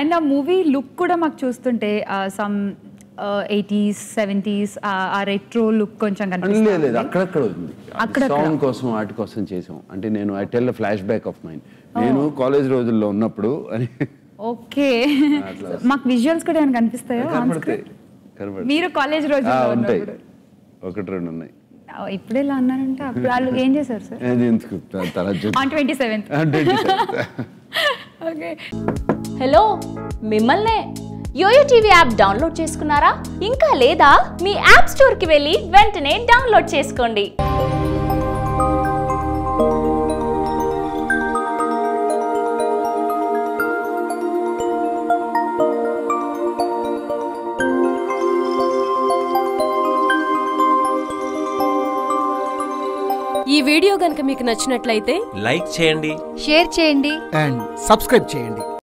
And ఆ movie look కూడా మాకు చూస్తుంటే సమ్ 80s 70s ఆ రెట్రో లుక్ కొంచెం కనిపిస్తుంది. లేదు అక్కడక్కడ ఉంది. సాంగ్ కోసం వాటి కోసం చేసాం. అంటే నేను I tell a flash back of mind. నేను కాలేజ్ రోజుల్లో ఉన్నప్పుడు అని. ఓకే, మాకు విజువల్స్ కూడా ఏమైనా కనిపిస్తాయో? మీరు కాలేజ్ రోజుల్లో ఉంటాయి, ఒకటి రెండు ఉన్నాయి. ఇప్పుడు ఎలా అన్నారంటే అప్పుడు వాళ్ళు ఏం చేశారు sir? On 27th. Okay. Hello, మిమ్మల్నే యోయో టీవీ యాప్ డౌన్లోడ్ చేసుకున్నారా? ఇంకా లేదా? మీ యాప్ స్టోర్కి వెళ్ళి వెంటనే డౌన్లోడ్ చేసుకోండి. ఈ వీడియో గనుక మీకు నచ్చినట్లయితే లైక్ చేయండి, షేర్ చేయండి అండ్ సబ్స్క్రైబ్ చేయండి.